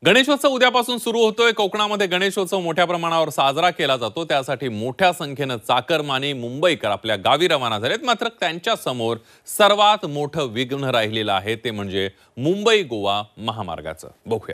गणेशोत्सव उद्यापासून सुरू होतोय। कोकणामध्ये गणेशोत्सव मोठ्या प्रमाणावर साजरा केला जातो। त्यासाठी मोठ्या संख्येने चाकरमानी मुंबईकर आपल्या गावी रवाना झालेत। मात्र त्यांच्या समोर सर्वात मोठं विघ्न राहिलेलं आहे ते म्हणजे मुंबई गोवा महामार्गाचं। बघूया।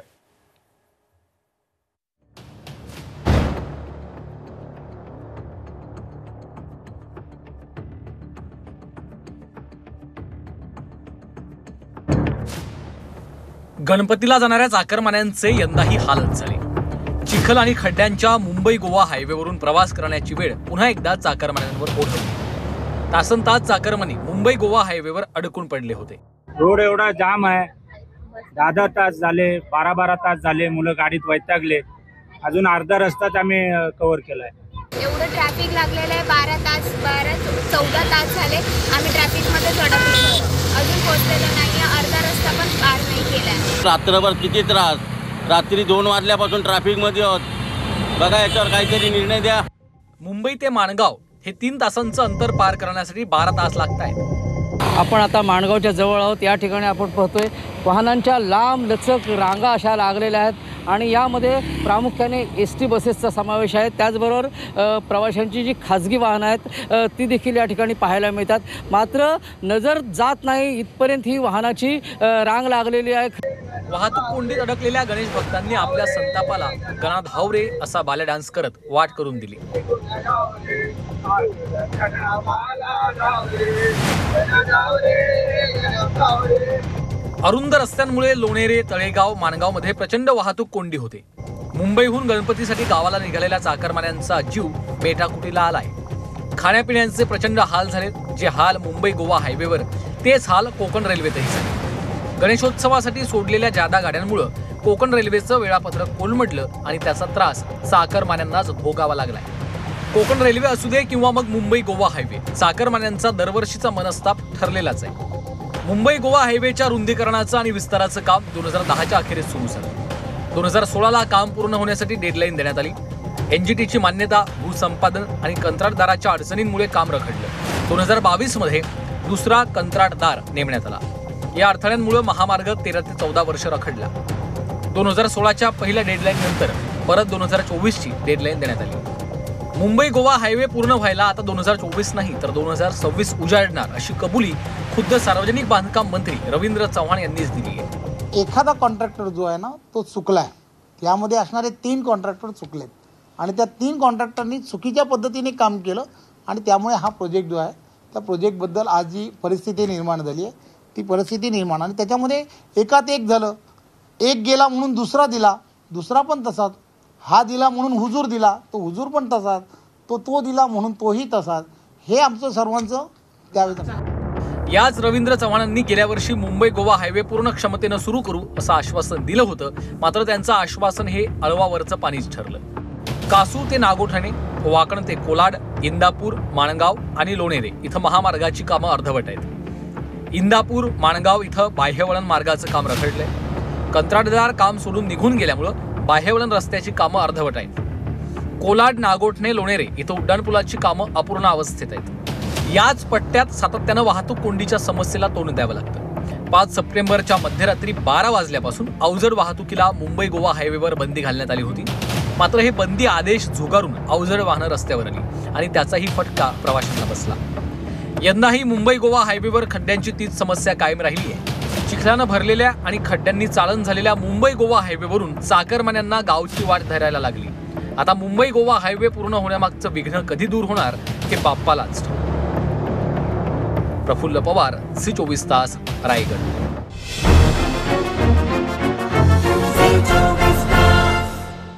गणपतीला जाणाऱ्या चाकरमान्यांचे यंदाही हालच झाले। चिखल आणि खड्ड्यांच्या मुंबई गोवा हायवेवरून प्रवास करण्याची वेळ पुन्हा एकदा चाकरमान्यांवर ओढवली। तासनतास चाकरमानी मुंबई गोवा हायवेवर अडकून पडले होते। रोड एवढा जाम आहे, 10 तास झाले, 12 तास झाले, मुलं गाडीत वैतागले। अजून अर्धा रस्ताच आम्ही कव्हर केलाय। एवढं ट्रॅफिक लागलेलं आहे, 14 तास झाले आम्ही ट्रॅफिक मध्ये अडकलो, अजून पोहोचलेलो नाही। अर्धा रस्ता पण पार नाही केलाय। रात्रभर किती त्रास, रात्री 2 वाजल्यापासून ट्रॅफिक मध्ये आहोत। बघा, याच्यावर काहीतरी निर्णय द्या। मुंबई ते माणगाव हे 3 तासांचं अंतर पार करण्यासाठी 12 तास लागतायत। आपण आता माणगावच्या जवळ आहोत। या ठिकाणी आपण पाहतोय वाहनांच्या लांब लचक रांगा अशा लागलेल्या आहेत आणि यामध्ये प्रामुख्याने एसटी बसेसचा समावेश आहे। त्याचबरोबर प्रवाशांची जी खाजगी वाहनं आहेत ती देखील या ठिकाणी पाहायला मिळतात। मात्र नजर जात नाही इथपर्यंत ही वाहनाची रांग लागलेली आहे। वाहतूक कोंडीत अडकलेल्या गणेश भक्तांनी आपल्या संतापाला गणात हावरे असा बाल्या डान्स करत वाट करून दिली। अरुंद रस्त्यांमुळे लोणेरे, तळेगाव, माणगावमध्ये प्रचंड वाहतूक कोंडी होते। मुंबईहून गणपतीसाठी गावाला निघालेल्या चाकरमान्यांचा जीव मेटाकुटीला आलाय। खाण्यापिण्याचे प्रचंड हाल झाले। जे हाल मुंबई गोवा हायवेवर, तेच हाल कोकण रेल्वेतही झाले। गणेशोत्सवासाठी सोडलेल्या जादा गाड्यांमुळे कोकण रेल्वेचं वेळापत्रक कोलमडलं आणि त्याचा त्रास चाकरमान्यांनाच भोगावा लागलाय। कोकण रेल्वे असू दे किंवा मग मुंबई गोवा हायवे, चाकरमान्यांचा दरवर्षीचा मनस्ताप ठरलेलाच आहे। मुंबई गोवा हायवेच्या रुंदीकरणाचं आणि विस्ताराचं काम 2010च्या अखेरीस सुरू झालं। 2016ला काम पूर्ण होण्यासाठी डेडलाईन देण्यात आली। एनजीटीची मान्यता, भूसंपादन आणि कंत्राटदाराच्या अडचणींमुळे काम रखडलं। 2022 मध्ये दुसरा कंत्राटदार नेमण्यात आला। या अडथळ्यांमुळे महामार्ग 13 ते 14 वर्ष रखडला। 2016च्या पहिल्या डेडलाईन नंतर परत 2024ची डेडलाईन देण्यात आली। मुंबई गोवा हायवे पूर्ण व्हायला आता 2024 नाही तर 2026 उजाडणार अशी कबुली खुद्द सार्वजनिक बांधकाम मंत्री रवींद्र चव्हाण यांनीच दिली आहे। एखादा कॉन्ट्रॅक्टर जो आहे ना तो चुकलाय। यामध्ये असणारे 3 कॉन्ट्रॅक्टर चुकलेत आणि त्या 3 कॉन्ट्रॅक्टरनी चुकीच्या पद्धतीने काम केलं आणि त्यामुळे हा प्रोजेक्ट जो आहे त्या प्रोजेक्टबद्दल आज जी परिस्थिती निर्माण झाली आहे ती परिस्थिती निर्माण, आणि त्याच्यामध्ये एकात एक झालं। एक गेला म्हणून दुसरा दिला, दुसरा पण तसाच। हा दिला म्हणून हुजूर दिला, तो हुजूर पण तसाच। तो दिला म्हणून तोही तसाच। हे आमचं सर्वांचं त्यावेळी। याच रवींद्र चव्हाणांनी गेल्या वर्षी मुंबई गोवा हायवे पूर्ण क्षमतेनं सुरू करू असं आश्वासन दिलं होतं। मात्र त्यांचं आश्वासन हे अळवावरचं पाणीच ठरलं। कासू ते नागोठणे, वाकण ते कोलाड, इंदापूर, माणगाव आणि लोणेरे इथं महामार्गाची कामं अर्धवट आहेत। इंदापूर, माणगाव इथं बाह्यवळण मार्गाचं काम रखडलंय। कंत्राटदार काम सोडून निघून गेल्यामुळं बाह्यवळण रस्त्याची कामं अर्धवट आहेत। कोलाड, नागोठणे, लोणेरे इथं उड्डाणपुलाची कामं अपूर्ण अवस्थेत आहेत। याच पट्ट्यात सातत्यानं वाहतूक कोंडीच्या समस्येला तोंड द्यावं लागतं। 5 सप्टेंबरच्या मध्यरात्री 12 वाजल्यापासून अवजड वाहतुकीला मुंबई गोवा हायवेवर बंदी घालण्यात आली होती। मात्र हे बंदी आदेश झुगारून अवजड वाहनं रस्त्यावर आली आणि त्याचाही फटका प्रवाशांना बसला। यंदाही मुंबई गोवा हायवेवर खड्ड्यांची तीच समस्या कायम राहिली आहे। चिखलानं भरलेल्या आणि खड्ड्यांनी चाळण झालेल्या मुंबई गोवा हायवेवरून चाकरमान्यांना गावची वाट धरायला लागली। आता मुंबई गोवा हायवे पूर्ण होण्यामागचं विघ्न कधी दूर होणार हे बाप्पालाच ठाऊक। प्रफुल्ल पवार, C24 तास, रायगड।